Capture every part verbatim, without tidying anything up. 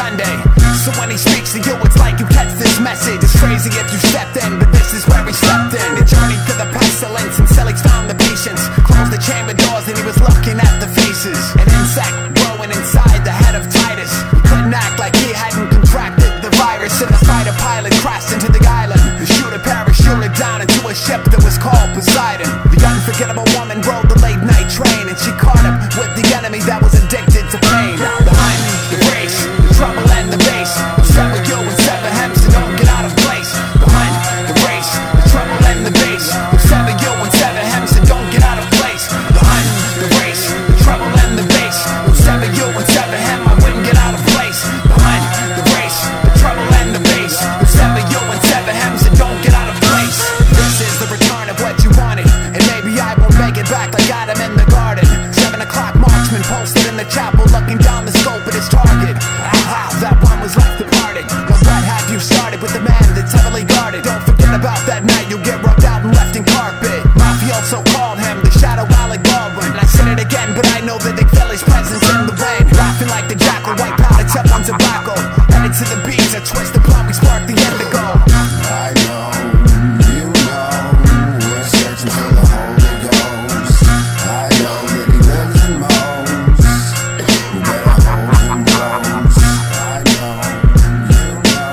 Sunday. So when he speaks to you, it's like you catch this message. It's crazy if you stepped in, but this is where he stepped in. The journey to the pestilence, and Celix found the patience. Closed the chamber doors and he was looking at the faces. An insect growing inside the head of Titus. He couldn't act like he hadn't contracted the virus. And the fighter pilot crashed into the island. The shooter parachuted down into a ship that was called Poseidon. The unforgettable woman rode the late night train, and she caught up with the enemy that was addicted to pain. Behind the race, the trouble and the bass, sever you and sever him, so don't get out of place. Behind the race, the trouble and the bass, sever you and sever him, so don't get out of place. Behind the race, the trouble and the bass, sever you and sever him, I wouldn't get out of place. Behind the race, the trouble and the bass, sever you and sever him, so don't get out of place. This is the return of what you wanted, and maybe I won't make it back like Adam in the garden. Seven o'clock marksman posted in the chapel, looking down the scope at his target. Aha, that one was left departed. But what have you started with the man that's heavily guarded? Don't forget about that night you'll get rubbed out and left in carpet. Mafioso called him the Shadow Alec Baldwin. And I said it again, but I know that they feel his presence in the rain. Laughing like the jackal, white powder, tip on tobacco. Headed to the beach, I twist the plum, we spark the indigo. I know, you know, we're searching for the Holy Ghost. I know that he lives in Mose. You better hold him close. I know, you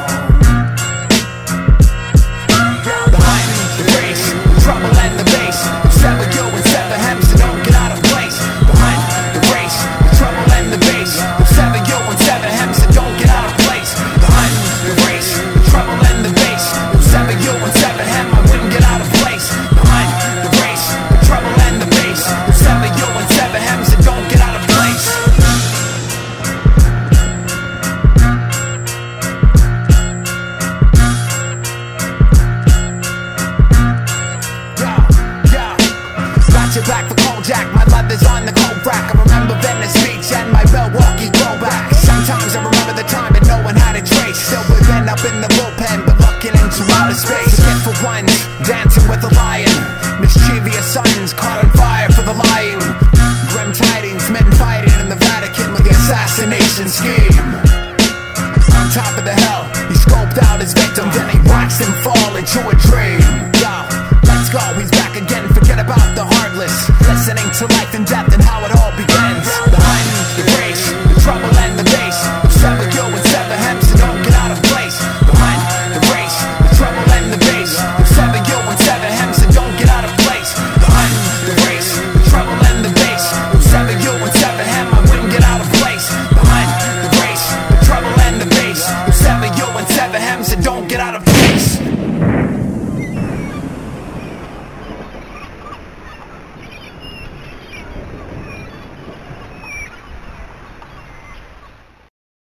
know. Behind the race, the trouble and the bass, sever you and sever him, so don't get out of place. Behind the race, the trouble and the bass, sever you and sever him, so don't get out of place. Behind the race, the trouble and the bass, sever you and sever him, I wouldn't get out of place. Behind the race, the trouble and the bass, sever you and sever him, so don't get out of place. Yeah, yeah. Got your back for Kojak, my leather's on the coat rack. I remember Venice Beach and my Milwaukee throwback. Sometimes I remember the time that no one had a trace. Still we've been up in the bullpen, but looking into outer space. Forget for ones, dancing with a lion. Mischievous sons caught on fire for the lying. Grim tidings, men fighting in the Vatican with the assassination scheme. On top of the hell, he scoped out his victim, then he watched him fall into a dream. Yo, let's go, he's back again, forget about the heartless. Listening to life and death and how it all